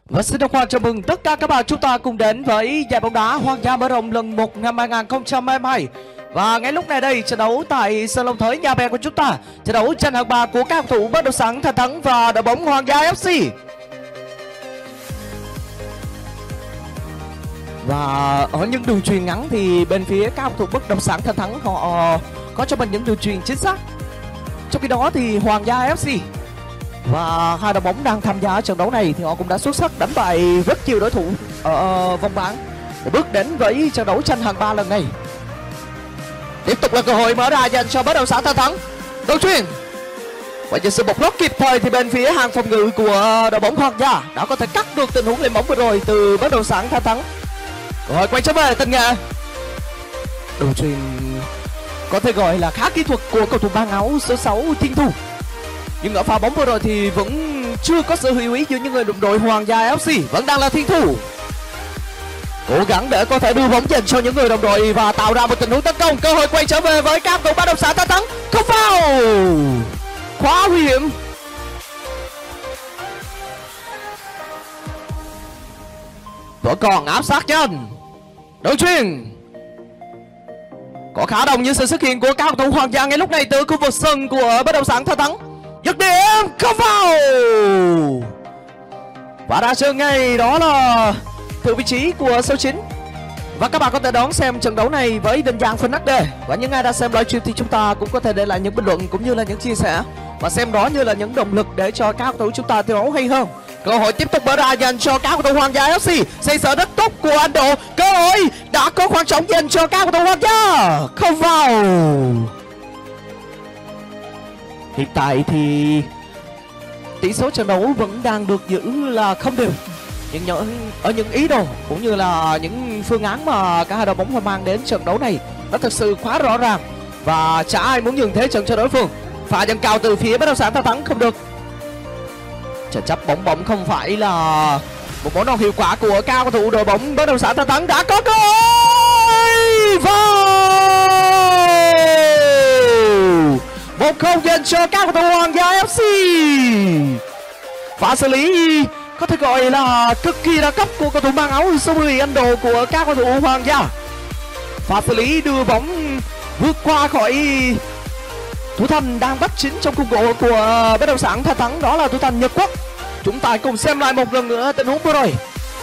Và xin được chào mừng tất cả các bạn chúng ta cùng đến với giải bóng đá Hoàng gia mở rộng lần 1 năm 2022. Và ngay lúc này đây, trận đấu tại sân Long Thới nhà bè của chúng ta, trận đấu tranh hạng 3 của các cầu thủ bất động sản Thần Thắng và đội bóng Hoàng gia FC. Và ở những đường truyền ngắn thì bên phía các cầu thủ bất động sản Thần Thắng họ có cho mình những đường truyền chính xác. Trong khi đó thì Hoàng gia FC và hai đội bóng đang tham gia trận đấu này thì họ cũng đã xuất sắc đánh bại rất nhiều đối thủ ở vòng bảng để bước đến với trận đấu tranh hạng 3 lần này. Tiếp tục là cơ hội mở ra dành cho bất động sản Thần Thắng. Đầu chuyền và với sự bộc lót kịp thời thì bên phía hàng phòng ngự của đội bóng Hoàng gia đã có thể cắt được tình huống lên bóng vừa rồi từ bất động sản Thần Thắng. Cơ hội quay trở về Tân Nghệ. Đầu chuyền có thể gọi là khá kỹ thuật của cầu thủ mang áo số 6 Thiên Thu. Nhưng ở pha bóng vừa rồi thì vẫn chưa có sự hữu ý giữa những người đồng đội Hoàng gia FC. Vẫn đang là Thiên Thu cố gắng để có thể đưa bóng dành cho những người đồng đội và tạo ra một tình huống tấn công. Cơ hội quay trở về với các cầu thủ bất động sản Thần Thắng. Không vào, quá nguy hiểm. Vẫn còn áp sát chân. Đấu chuyền có khá đông những sự xuất hiện của các cầu thủ Hoàng gia ngay lúc này từ khu vực sân của bất động sản Thần Thắng. Dứt điểm không vào và ra sân ngay đó là từ vị trí của số 9. Và các bạn có thể đón xem trận đấu này với định dạng Full HD. Và những ai đã xem livestream thì chúng ta cũng có thể để lại những bình luận cũng như là những chia sẻ và xem đó như là những động lực để cho các cầu thủ chúng ta thi đấu hay hơn. Cơ hội tiếp tục mở ra dành cho các cầu thủ Hoàng gia FC. Xây sở rất tốt của Anh Độ. Cơ hội đã có khoảng trống dành cho các cầu thủ Hoàng gia. Không vào. Hiện tại thì tỷ số trận đấu vẫn đang được giữ là không đều. Nhưng ở những ý đồ cũng như là những phương án mà cả hai đội bóng mang đến trận đấu này nó thực sự quá rõ ràng và chả ai muốn nhường thế trận cho đối phương. Pha dâng cao từ phía bất động sản Thần Thắng không được. Trận chấp bóng không phải là một món đòn hiệu quả của cao cầu thủ đội bóng bất động sản Thần Thắng. Đã có cơ hội vào 1-0 dành cho các cầu thủ Hoàng gia FC. Pha xử lý có thể gọi là cực kỳ đẳng cấp của cầu thủ mang áo số 10 Ấn Độ của các cầu thủ Hoàng gia. Pha xử lý đưa bóng vượt qua khỏi thủ thành đang bắt chính trong khung gỗ của bất động sản Thần Thắng, đó là thủ thành Nhật Quốc. Chúng ta cùng xem lại một lần nữa tình huống vừa rồi.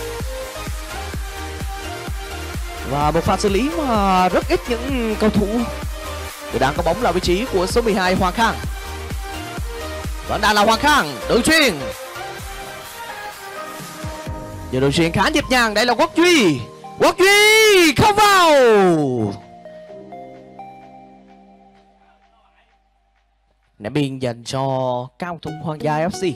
Và một pha xử lý mà rất ít những cầu thủ đang có bóng là vị trí của số 12 Hoàng Khang. Vẫn đang là Hoàng Khang. Đấu chuyền. Giờ đấu chuyền khá nhịp nhàng. Đây là Quốc Duy. Quốc Duy không vào. Ném biên dành cho cao thủ Hoàng gia FC.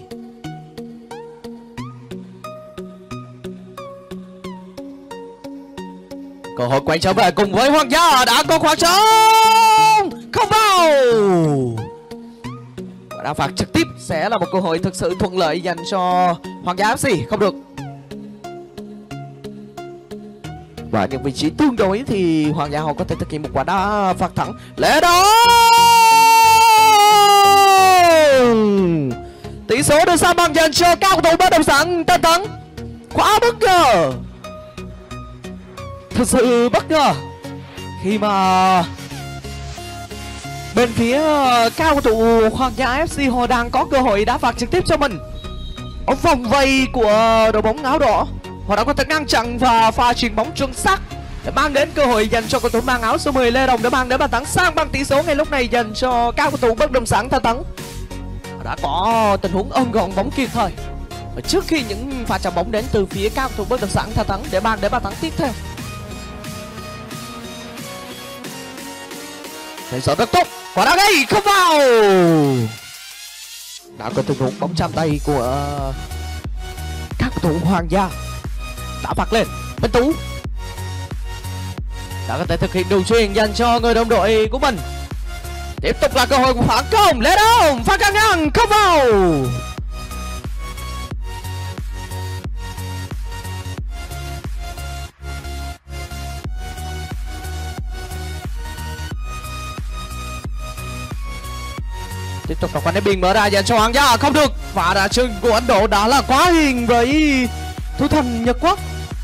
Cơ hội quay trở về cùng với Hoàng gia đã có khoảng trống. Không vào. Đá phạt trực tiếp sẽ là một cơ hội thực sự thuận lợi dành cho Hoàng gia FC. Không được. Và những vị trí tương đối thì Hoàng gia họ có thể thực hiện một quả đá phạt thẳng. Lễ đó. Tỷ số được san bằng dành cho các cầu thủ bất động sản Thần Thắng. Quá bất ngờ. Thật sự bất ngờ khi mà bên phía cao cầu thủ Hoàng gia FC họ đang có cơ hội đá phạt trực tiếp cho mình. Ở vòng vây của đội bóng áo đỏ, họ đã có thể ngăn chặn và pha chuyền bóng chuẩn xác để mang đến cơ hội dành cho cầu thủ mang áo số 10 Lê Đồng để mang đến bàn thắng sang bằng tỷ số ngay lúc này dành cho các cầu thủ bất động sản Thần Thắng. Họ đã có tình huống ôm gọn bóng kịp thời trước khi những pha chạm bóng đến từ phía các cầu thủ bất động sản Thần Thắng để mang đến bàn thắng tiếp theo. Thế giờ rất tốt. Quả đá ngay không vào. Đã có tình huống bóng chạm tay của các cầu thủ Hoàng gia. Đã phạt lên. Minh Tú đã có thể thực hiện đường chuyền dành cho người đồng đội của mình. Tiếp tục là cơ hội của phản công. Lê Đông pha căng ngang không vào. Tiếp tục là quả ném biên mở ra dành cho Hoàng gia. Không được. Và đá chân của Ấn Độ đã là quá hiền với thủ thành Nhật Quốc.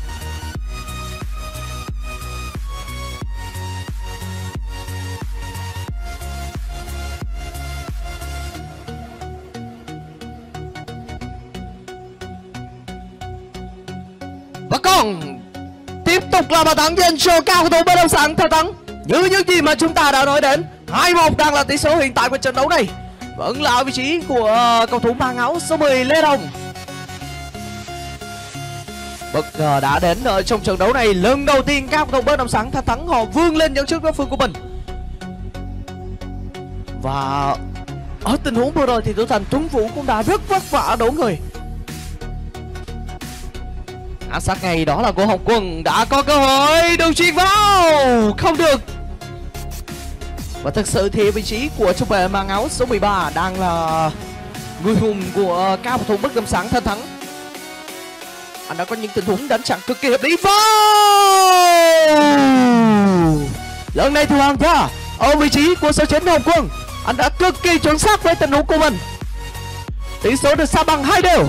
Và còn tiếp tục là bàn thắng dành cho cao thủ bất động sản Thần Thắng. Như những gì mà chúng ta đã nói đến, 2-1 đang là tỷ số hiện tại của trận đấu này. Vẫn là vị trí của cầu thủ mang áo số 10 Lê Đồng. Bất ngờ đã đến ở trong trận đấu này, lần đầu tiên các cầu thủ bất động sản Thần Thắng họ vươn lên dẫn trước đối phương của mình. Và ở tình huống vừa rồi thì thủ thành Tuấn Vũ cũng đã rất vất vả đổ người. Áp sát ngay đó là của Hồng Quân, đã có cơ hội đường chuyền vào, không được. Và thực sự thì vị trí của trung vệ mang áo số 13 đang là người hùng của các cầu thủ bất động sản Thần Thắng. Anh đã có những tình huống đánh chặn cực kỳ hợp lý. Lần này thì Hoàng Gia ở vị trí của số 9 Hồng Quân, anh đã cực kỳ chuẩn xác với tình huống của mình. Tỷ số được sa bằng 2 đều.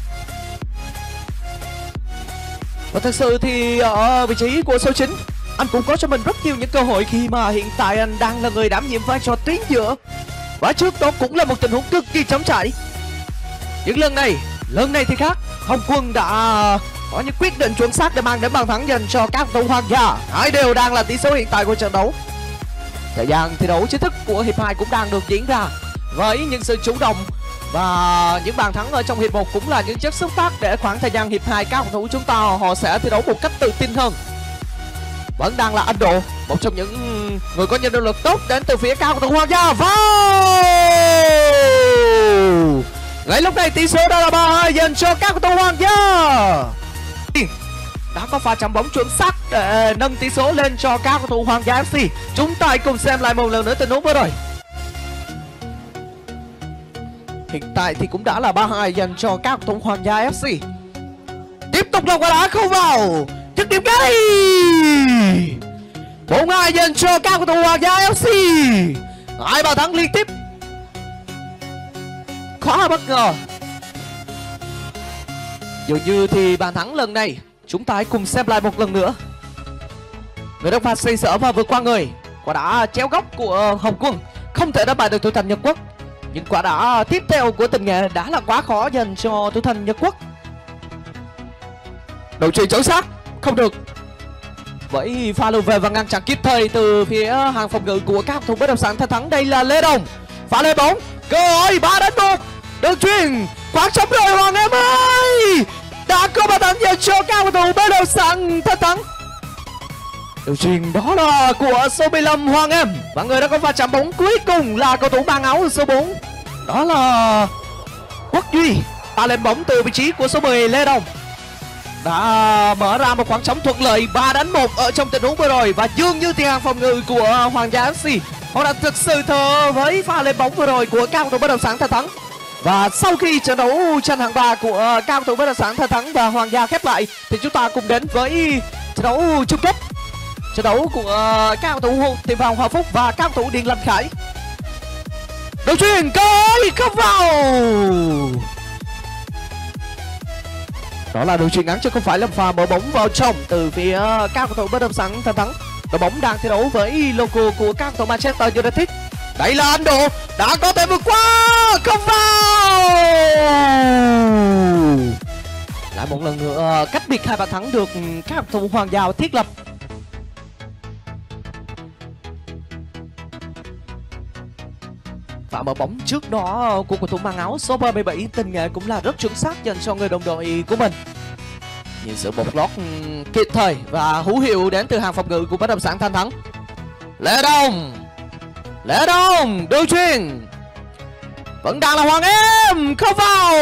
Và thực sự thì ở vị trí của số 9, anh cũng có cho mình rất nhiều những cơ hội khi mà hiện tại anh đang là người đảm nhiệm vai trò tuyến giữa. Và trước đó cũng là một tình huống cực kỳ trống trải. Nhưng lần này thì khác. Hồng Quân đã có những quyết định chuẩn xác để mang đến bàn thắng dành cho các cầu thủ Hoàng Gia. 2 đều đang là tỷ số hiện tại của trận đấu. Thời gian thi đấu chính thức của hiệp 2 cũng đang được diễn ra với những sự chủ động và những bàn thắng ở trong hiệp 1 cũng là những chất xúc tác để khoảng thời gian hiệp 2 các cầu thủ chúng ta họ sẽ thi đấu một cách tự tin hơn. Vẫn đang là Anh Độ, một trong những người có những năng lực tốt đến từ phía cao cầu thủ Hoàng Gia. Ngay lúc này tỷ số đã là 3-2 dành cho các cầu thủ Hoàng Gia. Đã có pha chạm bóng chuẩn xác để nâng tỷ số lên cho các cầu thủ Hoàng Gia FC. Chúng ta cùng xem lại một lần nữa tình huống vừa rồi. Hiện tại thì cũng đã là 3-2 dành cho các cầu thủ Hoàng Gia FC. Tiếp tục là quả đá không vào, dứt điểm ngay. 4-2 dành cho các cầu thủ Hoàng Gia FC. 2 bàn thắng liên tiếp, khá bất ngờ. Dường như thì bàn thắng lần này chúng ta hãy cùng xem lại một lần nữa. Người đá phạt xây sở và vượt qua người, quả đá chéo góc của Hồng Quân không thể đánh bại được thủ thành Nhật Quốc. Nhưng quả đá tiếp theo của Tình Nghệ đã là quá khó dành cho thủ thành Nhật Quốc. Đầu chuyền chuẩn xác, không được. Với pha lùi về và ngăn chặn kịp thời từ phía hàng phòng ngự của các cầu thủ bất động sản Thần Thắng, đây là Lê Đồng. Pha lên bóng, cơ hội 3-1, đường chuyền quá trống rồi Hoàng em ơi. Đã có bàn thắng dành cho các cầu thủ bất động sản Thần Thắng. Đường chuyền đó là của số 15 Hoàng Em. Và người đã có pha chạm bóng cuối cùng là cầu thủ mang áo số 4, đó là Quốc Duy. Ta lên bóng từ vị trí của số 10 Lê Đồng, đã mở ra một khoảng trống thuận lợi 3-1 ở trong tình huống vừa rồi. Và dường như thì hàng phòng ngự của Hoàng Gia FC họ đã thực sự thờ với pha lên bóng vừa rồi của các cầu thủ bất động sản Thần Thắng. Và sau khi trận đấu tranh hạng 3 của các cầu thủ bất động sản Thần Thắng và Hoàng Gia khép lại thì chúng ta cùng đến với trận đấu chung kết, trận đấu của các cầu thủ Tiền Phong Hòa Phúc và các cầu thủ Điện Lành Khải. Đầu chuyền cơ hội không vào, đó là đường chuyền ngắn chứ không phải là pha mở bóng vào trong từ phía các cầu thủ bất động sản Thần Thắng. Đội bóng đang thi đấu với logo của các cầu thủ Manchester United. Đây là Anh Độ, đã có thể vượt qua, không vào. Lại một lần nữa cách biệt 2 bàn thắng được các cầu thủ Hoàng Gia thiết lập. Và mở bóng trước đó của cầu thủ mang áo số 37 Tình Nghệ cũng là rất chuẩn xác dành cho người đồng đội của mình. Nhìn sự bột lót kịp thời và hữu hiệu đến từ hàng phòng ngự của bất động sản Thần Thắng. Lê Đồng, đường chuyền vẫn đang là Hoàng Em, không vào.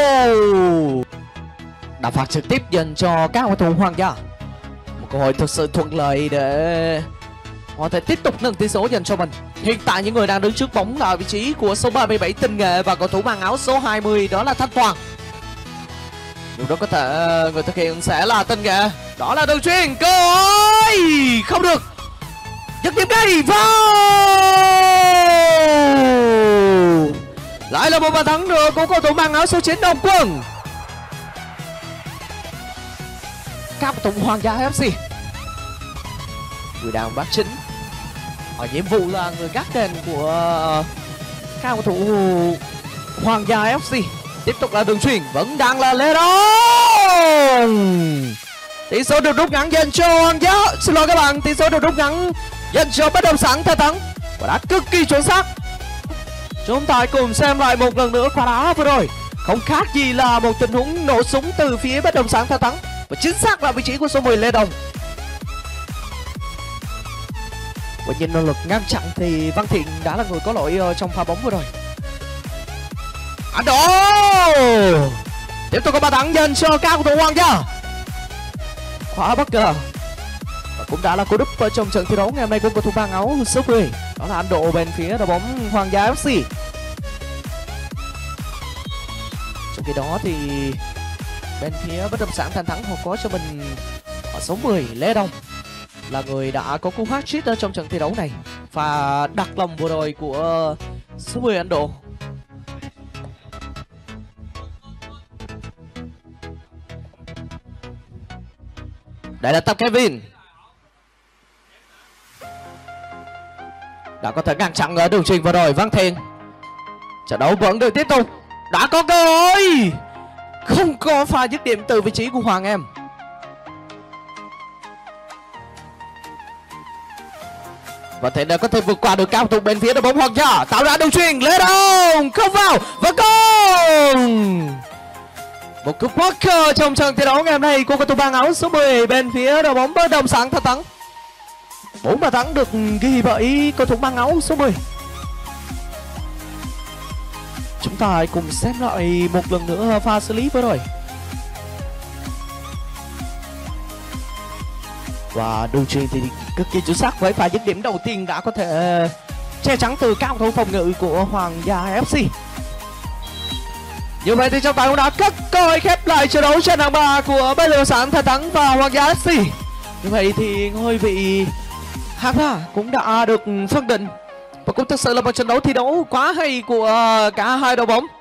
Đá phạt trực tiếp dành cho các cầu thủ Hoàng Gia. Một cơ hội thực sự thuận lợi để họ thể tiếp tục nâng tỷ số dành cho mình. Hiện tại những người đang đứng trước bóng là vị trí của số 37 Tình Nghệ và cầu thủ mang áo số 20 đó là Thanh Toàn. Điều đó có thể người thực hiện sẽ là Tình Nghệ. Đó là đường chuyền, cơ hội không được, dứt điểm ngay vào. Lại là một bàn thắng nữa của cầu thủ mang áo số 9 Đồng Quân. các cầu thủ Hoàng gia FC. Người đang bắt chính ở nhiệm vụ là người gác đền của các cầu thủ Hoàng gia FC. Tiếp tục là đường chuyền vẫn đang là Lê Đông. Tỷ số được rút ngắn dành cho Hoàng gia. Xin lỗi các bạn, tỷ số được rút ngắn dành cho Bất Động Sản Thái Thắng và đã cực kỳ chuẩn xác. Chúng ta cùng xem lại một lần nữa quả đá vừa rồi. Không khác gì là một tình huống nổ súng từ phía Bất Động Sản Thái Thắng và chính xác là vị trí của số 10 Lê Đồng. Và nhìn nỗ lực ngăn chặn thì Văn Thiện đã là người có lỗi trong pha bóng vừa rồi. Anh Đỗ tiếp tục có bàn thắng dành cho các cầu thủ Hoàng gia. Quá bất ngờ và cũng đã là cú đúp ở trong trận thi đấu ngày hôm nay của cầu thủ mang áo số 10, đó là Anh Độ bên phía đội bóng Hoàng gia FC. Trong khi đó thì bên phía Bất Động Sản Thành Thắng họ có cho mình ở số 10 Lê Đông là người đã có cú hat-trick ở trong trận thi đấu này và đặt lòng vừa rồi của số 10 Anh Độ. Đây là tập Kevin đã có thể ngăn chặn ở đường chuyền vừa rồi. Văn Thiện, trận đấu vẫn được tiếp tục, đã có cơ hội, không có pha dứt điểm từ vị trí của Hoàng Em. Và Thiện đã có thể vượt qua được cao thủ bên phía đội bóng Hoàng gia, tạo ra đường chuyền Lê Đông không vào và công. Một cú poker trong trận thi đấu ngày hôm nay của cầu thủ mang áo số 10 bên phía đội bóng Bất Động Sản Thái Thắng. 4 bàn thắng được ghi bởi cầu thủ mang áo số 10. Chúng ta cùng xem lại một lần nữa pha xử lý vừa rồi. Và đường chuyền thì cực kỳ chính xác với pha dứt điểm đầu tiên đã có thể che chắn từ các cầu thủ phòng ngự của Hoàng gia FC. Như vậy thì trọng tài cũng đã cất coi khép lại trận đấu trên hàng 3 của Bất Động Sản Thái Thắng và Hoàng gia FC. Như vậy thì ngôi vị hạng 3 cũng đã được phân định và cũng thực sự là một trận đấu thi đấu quá hay của cả hai đội bóng.